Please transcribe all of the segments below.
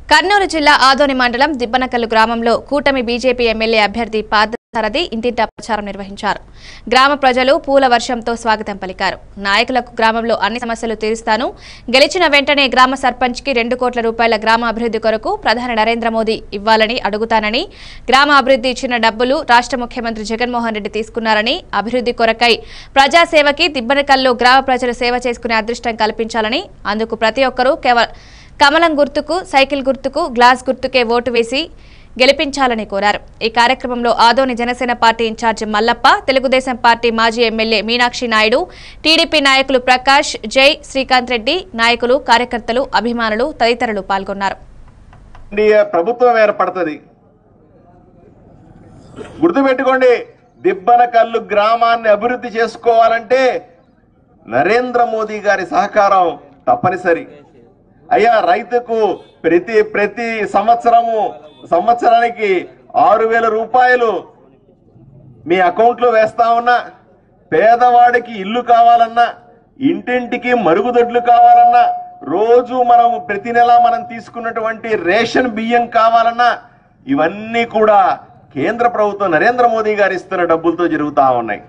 కర్నూలు జిల్లా ఆదోని మండలం దిబ్బనకల్లు గ్రామంలో కూటమి బీజేపీ ఎమ్మెల్యే అభ్యర్థి పాదసారథి ఇంటింటా ప్రచారం నిర్వహించారు. గ్రామ ప్రజలు పూల వర్షంతో స్వాగతం పలికారు. నాయకులకు గ్రామంలో అన్ని సమస్యలు తీరుస్తాను, గెలిచిన వెంటనే గ్రామ సర్పంచ్ కి 2 కోట్ల రూపాయల గ్రామ అభివృద్ధి కొరకు ప్రధాని నరేంద్ర మోదీ ఇవ్వాలని అడుగుతానని, గ్రామ అభివృద్ధి ఇచ్చిన డబ్బులు రాష్ట్ర ముఖ్యమంత్రి జగన్మోహన్ రెడ్డి తీసుకున్నారని, అభివృద్ధి కొరకై ప్రజాసేవకి దిబ్బనకల్లో గ్రామ ప్రజలు సేవ చేసుకునే అదృష్టం కల్పించాలని, అందుకు ప్రతి ఒక్కరూ కమలం గుర్తుకు, సైకిల్ గుర్తుకు, గ్లాస్ గుర్తుకే ఓటు వేసి గెలిపించాలని కోరారు. ఈ కార్యక్రమంలో Adoni Janasena party incharge Mallappa, Telugu Desam party మాజీ ఎమ్మెల్యే మీనాక్షి నాయుడు, టీడీపీ నాయకులు ప్రకాష్, జై, శ్రీకాంత్ రెడ్డి, నాయకులు, కార్యకర్తలు, అభిమానులు తదితరులు పాల్గొన్నారు. ప్రభుత్వం ఏర్పడుతుంది, గుర్తుపెట్టుకోండి. దిబ్బనకల్లు గ్రామాన్ని అభివృద్ధి చేసుకోవాలంటే నరేంద్ర మోదీ గారి సహకారం తప్పనిసరి. అయ్యా, రైతుకు ప్రతి సంవత్సరానికి 6,000 రూపాయలు మీ అకౌంట్లో వేస్తా ఉన్నా, పేదవాడికి ఇల్లు కావాలన్నా, ఇంటింటికి మరుగుదొడ్లు కావాలన్నా, రోజు మనం ప్రతి నెల మనం తీసుకున్నటువంటి రేషన్ బియ్యం కావాలన్నా, ఇవన్నీ కూడా కేంద్ర ప్రభుత్వం నరేంద్ర మోదీ గారు ఇస్తున్న డబ్బులతో జరుగుతా ఉన్నాయి.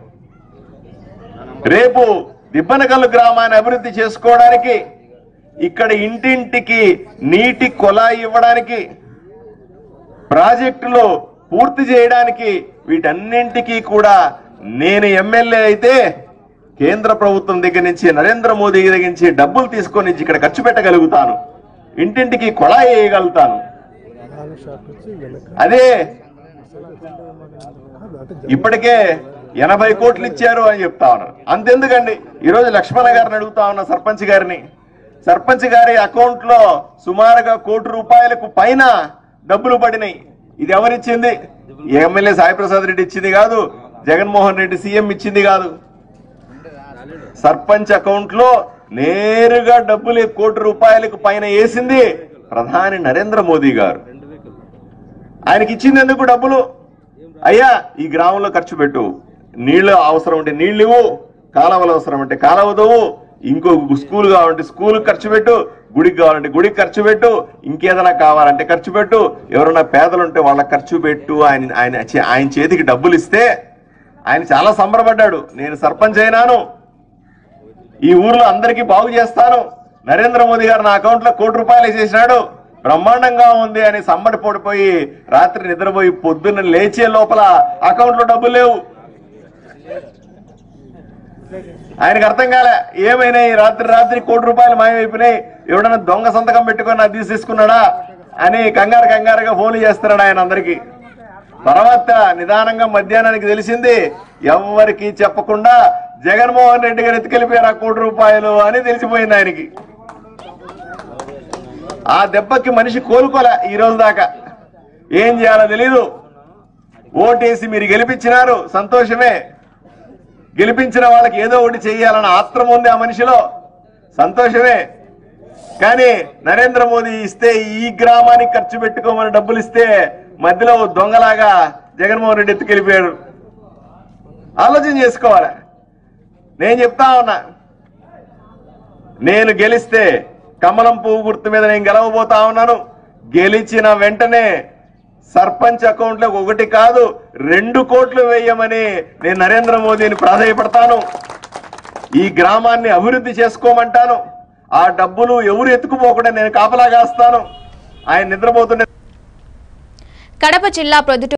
రేపు దిబ్బనకల్లు గ్రామాన్ని అభివృద్ధి చేసుకోవడానికి, ఇక్కడ ఇంటింటికి నీటి కొలాయి ఇవ్వడానికి, ప్రాజెక్టులు పూర్తి చేయడానికి, వీటన్నింటికీ కూడా నేను ఎమ్మెల్యే అయితే కేంద్ర ప్రభుత్వం దగ్గర నుంచి, నరేంద్ర మోదీ దగ్గర నుంచి డబ్బులు తీసుకొని ఇక్కడ ఖర్చు పెట్టగలుగుతాను, ఇంటింటికి కొలాయి వేయగలుగుతాను. అదే ఇప్పటికే 80 కోట్లు ఇచ్చారు అని చెప్తా ఉన్నారు. అంతెందుకండి, ఈరోజు లక్ష్మణ గారిని అడుగుతా ఉన్నా, సర్పంచ్ గారి అకౌంట్ లో సుమారుగా 1 కోటి రూపాయలకు పైన డబ్బులు పడినాయి. ఇది ఎవరిచ్చింది? ఎమ్మెల్యే సాయి ప్రసాద్ రెడ్డి ఇచ్చింది కాదు, జగన్మోహన్ రెడ్డి సీఎం ఇచ్చింది కాదు. సర్పంచ్ అకౌంట్ లో నేరుగా డబ్బులు 1 కోటి రూపాయలకు పైన వేసింది ప్రధాని నరేంద్ర మోదీ గారు. ఆయనకి ఇచ్చింది ఎందుకు డబ్బులు? అయ్యా, ఈ గ్రామంలో ఖర్చు పెట్టు, నీళ్లు అవసరం ఉంటే నీళ్లు ఇవ్వు, కాలువలు అవసరం అంటే కాలువదవు, ఇంకో స్కూల్ కావాలంటే స్కూల్ ఖర్చు పెట్టు, గుడికి కావాలంటే గుడికి ఖర్చు పెట్టు, ఇంకేదైనా కావాలంటే ఖర్చు పెట్టు, ఎవరైనా పేదలు ఉంటే వాళ్ళకి ఖర్చు పెట్టు. ఆయన చేతికి డబ్బులు ఇస్తే ఆయన చాలా సంబరపడ్డాడు. నేను సర్పంచ్ అయినాను, ఈ ఊర్లో అందరికీ బాగు చేస్తాను, నరేంద్ర మోదీ గారు నా అకౌంట్ లో 1 కోటి రూపాయలు వేసేసినాడు, బ్రహ్మాండంగా ఉంది అని సంబరపడిపోయి రాత్రి నిద్రపోయి పొద్దున్న లేచే లోపల అకౌంట్ లో డబ్బులు లేవు. ఆయనకు అర్థం కాలే, ఏమైనాయి, రాత్రి 1 కోటి రూపాయలు మాయమైపోయినాయి, ఎవడన్నా దొంగ సంతకం పెట్టుకొని అది తీసేసుకున్నాడా అని కంగారుగా ఫోన్లు చేస్తున్నాడు ఆయన అందరికీ. తర్వాత నిదానంగా మధ్యాహ్నానికి తెలిసింది, ఎవరికి చెప్పకుండా జగన్మోహన్ రెడ్డి గారు ఎత్తుకెళ్ళిపోయారు 1 కోటి రూపాయలు అని తెలిసిపోయింది ఆయనకి. ఆ దెబ్బకి మనిషి కోలుకోలే ఈ రోజు దాకా. ఏం చేయాలో తెలీదు. ఓటేసి మీరు గెలిపించినారు, సంతోషమే. గెలిపించిన వాళ్ళకి ఏదో ఒకటి చెయ్యాలన్న ఆత్రం ఉంది ఆ మనిషిలో, సంతోషమే. కానీ నరేంద్ర మోదీ ఇస్తే, ఈ గ్రామానికి ఖర్చు పెట్టుకోమని డబ్బులు ఇస్తే మధ్యలో దొంగలాగా జగన్మోహన్ రెడ్డి ఎత్తుకెళ్ళిపోయాడు. ఆలోచన చేసుకోవాలి. నేను చెప్తా ఉన్నా, నేను గెలిస్తే కమలం పువ్వు గుర్తు మీద నేను గెలవబోతా ఉన్నాను. గెలిచిన వెంటనే సర్పంచ్ అకౌంట్ లో 1 కాదు 2 కోట్లు వేయమని నేను నరేంద్ర మోదీని ప్రాధాయపడతాను. ఈ గ్రామాన్ని అభివృద్ధి చేసుకోమంటాను. ఆ డబ్బులు ఎవరు ఎత్తుకుపోకుండా నేను కాపలా కాస్తాను. ఆయన నిద్రపోతుండే. కడప జిల్లా ప్రొద్దుటూరు